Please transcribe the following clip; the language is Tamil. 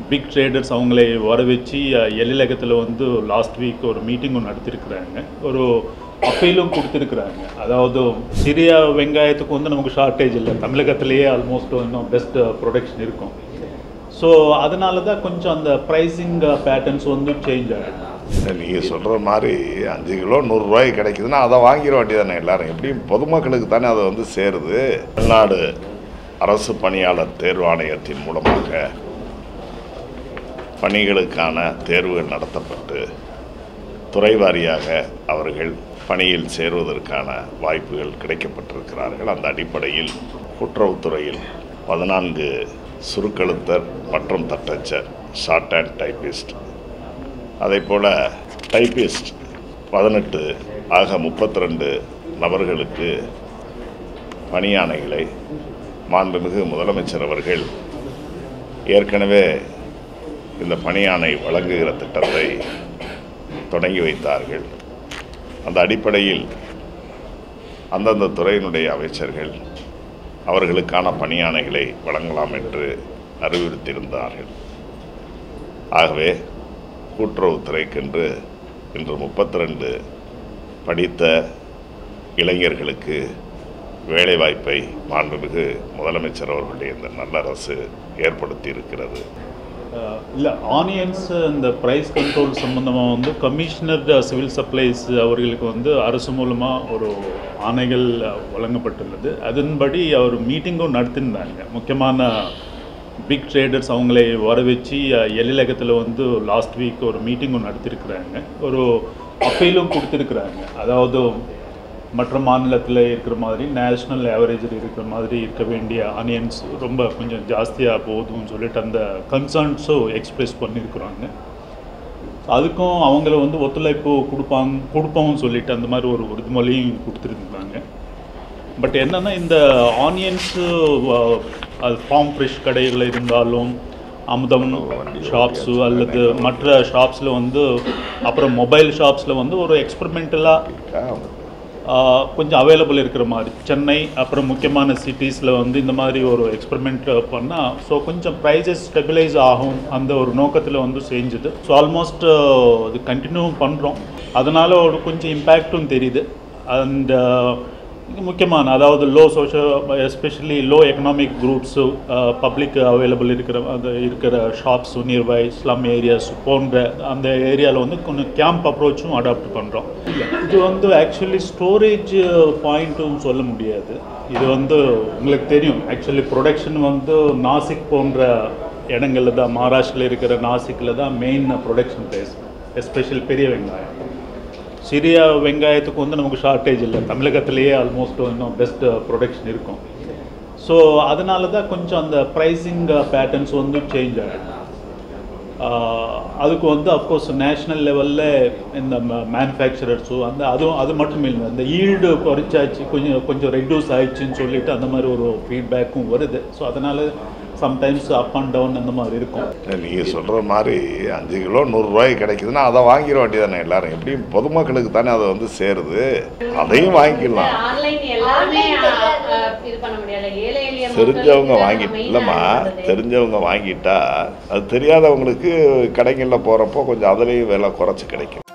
பிக் ட்ரேடர்ஸ் அவங்களே வர வச்சு எழிலகத்தில் வந்து லாஸ்ட் வீக் ஒரு மீட்டிங் நடத்திருக்கிறாங்க. ஒரு அப்பீலும் கொடுத்துருக்குறாங்க. அதாவது சிறிய வெங்காயத்துக்கு வந்து நமக்கு ஷார்ட்டேஜ் இல்லை, தமிழகத்திலேயே ஆல்மோஸ்ட் இன்னும் பெஸ்ட் ப்ரொடக்ஷன் இருக்கும். ஸோ அதனால தான் கொஞ்சம் அந்த ப்ரைஸிங் பேட்டர்ன்ஸ் வந்து சேஞ்ச் ஆகிடும். நீங்கள் சொல்கிற மாதிரி 5 கிலோ 100 ரூபாய்க்கு கிடைக்குதுன்னா அதை வாங்கிட வேண்டியதானே எல்லாரும். எப்படியும் பொதுமக்களுக்கு தானே அதை வந்து சேருது. தமிழ்நாடு அரசு பணியாளர் தேர்வாணையத்தின் மூலமாக பணிகளுக்கான தேர்வுகள் நடத்தப்பட்டு துறை வாரியாக அவர்கள் பணியில் சேருவதற்கான வாய்ப்புகள் கிடைக்கப்பட்டிருக்கிறார்கள். அந்த அடிப்படையில் கூட்டுறவுத்துறையில் 14 சுருக்கெழுத்தர் மற்றும் தட்டச்சர், ஷார்ட் அண்ட் டைப்பிஸ்ட், அதே போல் டைப்பிஸ்ட் 18 ஆக 32 நபர்களுக்கு பணியாணைகளை மாண்புமிகு முதலமைச்சர் அவர்கள் ஏற்கனவே இந்த பணியாணை வழங்குகிற திட்டத்தை தொடங்கி வைத்தார்கள். அந்த அடிப்படையில் அந்தந்த துறையினுடைய அமைச்சர்கள் அவர்களுக்கான பணியாணைகளை வழங்கலாம் என்று அறிவுறுத்தியிருந்தார்கள். ஆகவே கூட்டுறவுத்துறைக்கென்று இன்று 32 படித்த இளைஞர்களுக்கு வேலைவாய்ப்பை மாண்புமிகு முதலமைச்சர் அவர்களுடைய இந்த நல்ல அரசு ஏற்படுத்தி இருக்கிறது. இல்லை, ஆனியன்ஸ் இந்த ப்ரைஸ் கண்ட்ரோல் சம்மந்தமாக வந்து கமிஷனர் சிவில் சப்ளைஸ் அவர்களுக்கு வந்து அரசு மூலமாக ஒரு ஆணைகள் வழங்கப்பட்டுள்ளது. அதன்படி அவர் மீட்டிங்கும் நடத்தியிருந்தாங்க. முக்கியமான பிக் ட்ரேடர்ஸ் அவங்களே வர வச்சு எழிலகத்தில் வந்து லாஸ்ட் வீக் ஒரு மீட்டிங்கும் நடத்திருக்கிறாங்க. ஒரு அப்பீலும் கொடுத்துருக்குறாங்க. அதாவது மற்ற மாநிலத்தில் இருக்கிற மாதிரி நேஷ்னல் ஆவரேஜில் இருக்கிற மாதிரி இருக்க வேண்டிய ஆனியன்ஸ் ரொம்ப கொஞ்சம் ஜாஸ்தியாக போகுதுன்னு சொல்லிட்டு அந்த கன்சர்ன்ஸும் எக்ஸ்ப்ரெஸ் பண்ணியிருக்கிறாங்க. அதுக்கும் அவங்கள வந்து ஒத்துழைப்பு கொடுப்போம்னு சொல்லிட்டு அந்த மாதிரி ஒரு உறுதிமொழியும் கொடுத்துருந்தாங்க. பட் என்னென்னா இந்த ஆனியன்ஸு அது ஃபார்ம் ஃப்ரெஷ் கடைகள் இருந்தாலும் அமுதம் ஷாப்ஸு அல்லது மற்ற ஷாப்ஸில் வந்து அப்புறம் மொபைல் ஷாப்ஸில் வந்து ஒரு எக்ஸ்பெரிமெண்டலாக கொஞ்சம் அவைலபிள் இருக்கிற மாதிரி சென்னை அப்புறம் முக்கியமான சிட்டிஸில் வந்து இந்த மாதிரி ஒரு எக்ஸ்பெரிமெண்ட் பண்ணால் ஸோ கொஞ்சம் ப்ரைஸஸ் ஸ்டெபிலைஸ் ஆகும் அந்த ஒரு நோக்கத்தில் வந்து செஞ்சுது. ஸோ ஆல்மோஸ்ட் இது கண்டினியூ பண்ணுறோம். அதனால் ஒரு கொஞ்சம் இம்பேக்டும் தெரியுது. அண்ட் முக்கியமான அதாவது low social especially low economic groups public available இருக்கிற ஷாப்ஸு நியர்பை ஸ்லம் ஏரியாஸ் போன்ற அந்த ஏரியாவில் வந்து கொஞ்சம் கேம்ப் அப்ரோச்சும் அடாப்ட் பண்ணுறோம். இது வந்து ஆக்சுவலி ஸ்டோரேஜ் பாயிண்ட்டும் சொல்ல முடியாது. இது வந்து உங்களுக்கு தெரியும், ஆக்சுவலி ப்ரொடக்ஷன் வந்து நாசிக் போன்ற இடங்களில் தான், மகாராஷ்டிரில் இருக்கிற நாசிக்கில் தான் மெயின் ப்ரொடக்ஷன் பிளேஸ், எஸ்பெஷலி பெரிய வெங்காயம். சிறிய வெங்காயத்துக்கு வந்து நமக்கு ஷார்ட்டேஜ் இல்லை, தமிழகத்திலேயே ஆல்மோஸ்ட் இன்னும் பெஸ்ட் ப்ரொடக்ஷன் இருக்கும். ஸோ அதனால தான் கொஞ்சம் அந்த ப்ரைஸிங் பேட்டர்ன்ஸ் வந்து சேஞ்ச் ஆகிடும். அதுக்கு வந்து அஃப்கோர்ஸ் நேஷ்னல் லெவலில் இந்த மேனுஃபேக்சரர்ஸோ அது மட்டும் இல்லை, அந்த ஈல்டு குறைச்சாச்சு, கொஞ்சம் ரெடியூஸ் ஆயிடுச்சுன்னு சொல்லிட்டு அந்த மாதிரி ஒரு ஃபீட்பேக்கும் வருது. ஸோ அதனால் சம்டைம்ஸ் அப் அண்ட் டவுன் அந்த மாதிரி இருக்கும். நீங்கள் சொல்கிற மாதிரி 5 கிலோ 100 ரூபாய்க்கு கிடைக்குதுன்னா அதை வாங்கிட வேண்டியதானே எல்லாரும். எப்படியும் பொதுமக்களுக்கு தானே அதை வந்து சேருது. அதையும் வாங்கிக்கலாம். தெரிஞ்சவங்க வாங்கிட்டு இல்லைம்மா, தெரிஞ்சவங்க வாங்கிட்டா அது தெரியாதவங்களுக்கு கடைகளில் போகிறப்போ கொஞ்சம் அதுலேயும் விலை குறைச்சி கிடைக்கும்.